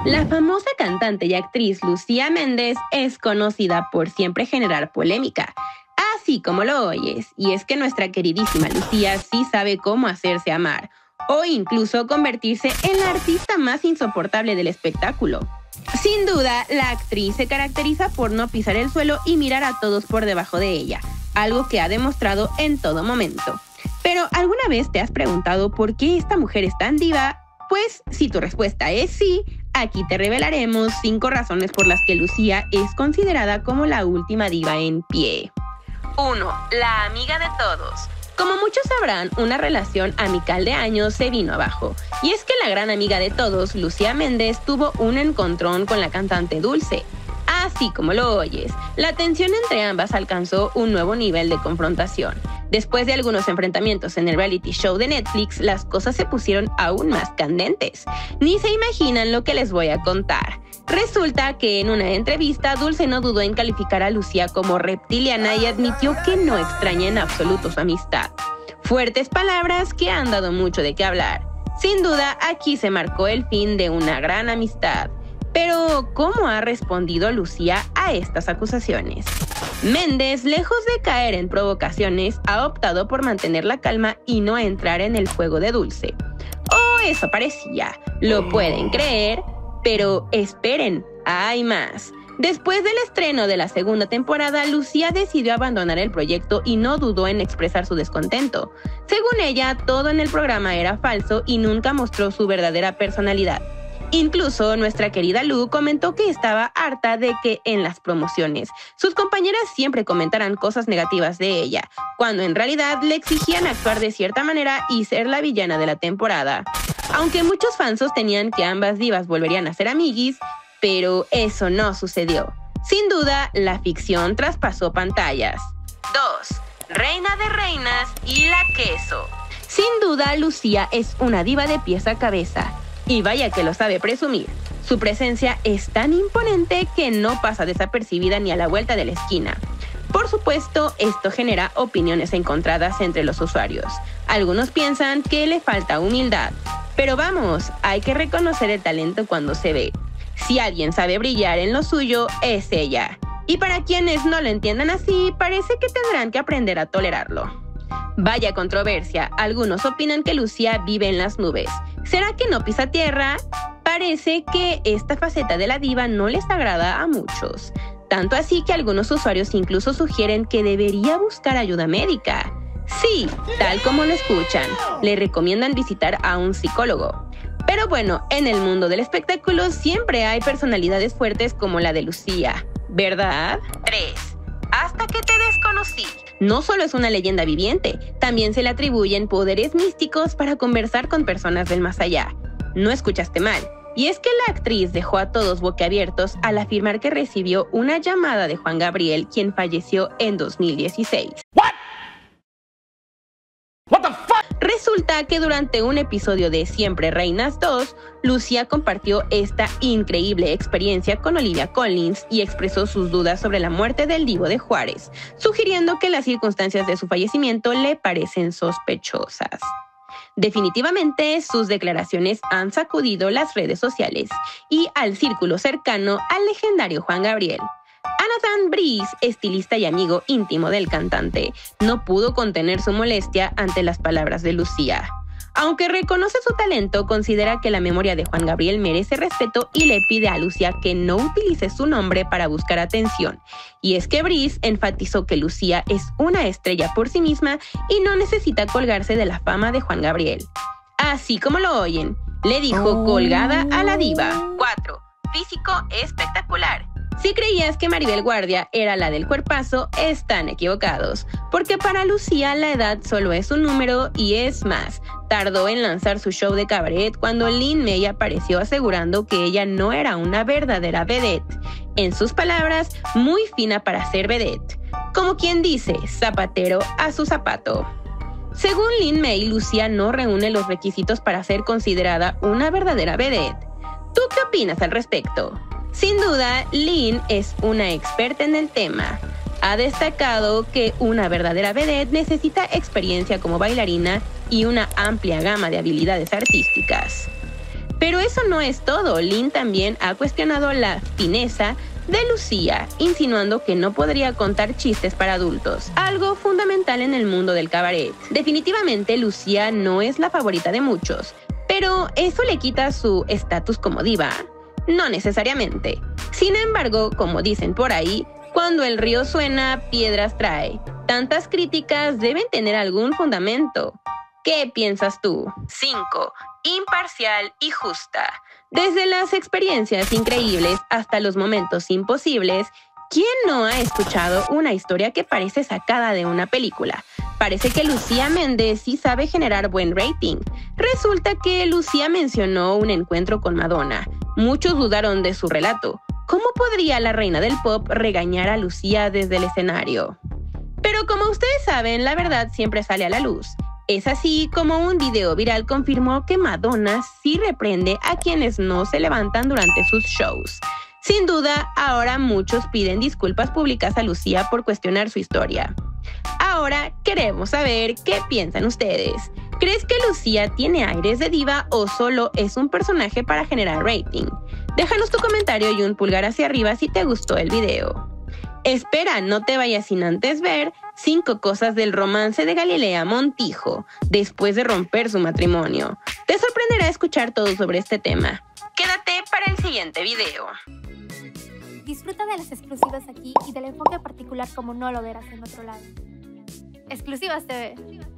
La famosa cantante y actriz Lucía Méndez es conocida por siempre generar polémica, así como lo oyes, y es que nuestra queridísima Lucía sí sabe cómo hacerse amar, o incluso convertirse en la artista más insoportable del espectáculo. Sin duda, la actriz se caracteriza por no pisar el suelo y mirar a todos por debajo de ella, algo que ha demostrado en todo momento. Pero, ¿alguna vez te has preguntado por qué esta mujer es tan diva? Pues, si tu respuesta es sí, aquí te revelaremos 5 razones por las que Lucía es considerada como la última diva en pie. 1. La amiga de todos. Como muchos sabrán, una relación amical de años se vino abajo. Y es que la gran amiga de todos, Lucía Méndez, tuvo un encontrón con la cantante Dulce. Así como lo oyes, la tensión entre ambas alcanzó un nuevo nivel de confrontación. Después de algunos enfrentamientos en el reality show de Netflix, las cosas se pusieron aún más candentes. Ni se imaginan lo que les voy a contar. Resulta que en una entrevista, Dulce no dudó en calificar a Lucía como reptiliana y admitió que no extraña en absoluto su amistad. Fuertes palabras que han dado mucho de qué hablar. Sin duda, aquí se marcó el fin de una gran amistad. Pero, ¿cómo ha respondido Lucía a estas acusaciones? Méndez, lejos de caer en provocaciones, ha optado por mantener la calma y no entrar en el juego de Dulce. Oh, eso parecía. ¿Lo pueden creer? Pero esperen, hay más. Después del estreno de la segunda temporada, Lucía decidió abandonar el proyecto y no dudó en expresar su descontento. Según ella, todo en el programa era falso y nunca mostró su verdadera personalidad. Incluso nuestra querida Lu comentó que estaba harta de que en las promociones sus compañeras siempre comentaran cosas negativas de ella, cuando en realidad le exigían actuar de cierta manera y ser la villana de la temporada. Aunque muchos fans sostenían que ambas divas volverían a ser amiguis, pero eso no sucedió. Sin duda, la ficción traspasó pantallas. 2. Reina de reinas y la queso. Sin duda, Lucía es una diva de pies a cabeza. Y vaya que lo sabe presumir. Su presencia es tan imponente que no pasa desapercibida ni a la vuelta de la esquina. Por supuesto, esto genera opiniones encontradas entre los usuarios. Algunos piensan que le falta humildad. Pero vamos, hay que reconocer el talento cuando se ve. Si alguien sabe brillar en lo suyo, es ella. Y para quienes no lo entiendan así, parece que tendrán que aprender a tolerarlo. Vaya controversia, algunos opinan que Lucía vive en las nubes. ¿Será que no pisa tierra? Parece que esta faceta de la diva no les agrada a muchos. Tanto así que algunos usuarios incluso sugieren que debería buscar ayuda médica. Sí, tal como lo escuchan, le recomiendan visitar a un psicólogo. Pero bueno, en el mundo del espectáculo siempre hay personalidades fuertes como la de Lucía, ¿verdad? 3. Hasta que te desconocí. No solo es una leyenda viviente, también se le atribuyen poderes místicos para conversar con personas del más allá. No escuchaste mal. Y es que la actriz dejó a todos boquiabiertos al afirmar que recibió una llamada de Juan Gabriel, quien falleció en 2016. Resulta que durante un episodio de Siempre Reinas 2, Lucía compartió esta increíble experiencia con Olivia Collins y expresó sus dudas sobre la muerte del Divo de Juárez, sugiriendo que las circunstancias de su fallecimiento le parecen sospechosas. Definitivamente, sus declaraciones han sacudido las redes sociales y al círculo cercano al legendario Juan Gabriel. Anathan Brice, estilista y amigo íntimo del cantante, no pudo contener su molestia ante las palabras de Lucía. Aunque reconoce su talento, considera que la memoria de Juan Gabriel merece respeto y le pide a Lucía que no utilice su nombre para buscar atención. Y es que Brice enfatizó que Lucía es una estrella por sí misma y no necesita colgarse de la fama de Juan Gabriel. Así como lo oyen, le dijo colgada a la diva. 4. Físico espectacular. Si creías que Maribel Guardia era la del cuerpazo, están equivocados, porque para Lucía la edad solo es un número y es más. Tardó en lanzar su show de cabaret cuando Lin May apareció asegurando que ella no era una verdadera vedette. En sus palabras, muy fina para ser vedette. Como quien dice, zapatero a su zapato. Según Lin May, Lucía no reúne los requisitos para ser considerada una verdadera vedette. ¿Tú qué opinas al respecto? Sin duda, Lin es una experta en el tema. Ha destacado que una verdadera vedette necesita experiencia como bailarina y una amplia gama de habilidades artísticas. Pero eso no es todo. Lynn también ha cuestionado la fineza de Lucía, insinuando que no podría contar chistes para adultos, algo fundamental en el mundo del cabaret. Definitivamente, Lucía no es la favorita de muchos, pero ¿eso le quita su estatus como diva? No necesariamente. Sin embargo, como dicen por ahí, cuando el río suena, piedras trae. Tantas críticas deben tener algún fundamento. ¿Qué piensas tú? 5. Imparcial y justa. Desde las experiencias increíbles hasta los momentos imposibles, ¿quién no ha escuchado una historia que parece sacada de una película? Parece que Lucía Méndez sí sabe generar buen rating. Resulta que Lucía mencionó un encuentro con Madonna. Muchos dudaron de su relato. ¿Cómo podría la reina del pop regañar a Lucía desde el escenario? Pero como ustedes saben, la verdad siempre sale a la luz. Es así como un video viral confirmó que Madonna sí reprende a quienes no se levantan durante sus shows. Sin duda, ahora muchos piden disculpas públicas a Lucía por cuestionar su historia. Ahora queremos saber qué piensan ustedes. ¿Crees que Lucía tiene aires de diva o solo es un personaje para generar rating? Déjanos tu comentario y un pulgar hacia arriba si te gustó el video. Espera, no te vayas sin antes ver 5 cosas del romance de Galilea Montijo después de romper su matrimonio. Te sorprenderá escuchar todo sobre este tema. Quédate para el siguiente video. Disfruta de las exclusivas aquí y del enfoque particular como no lo verás en otro lado. Exclusivas TV.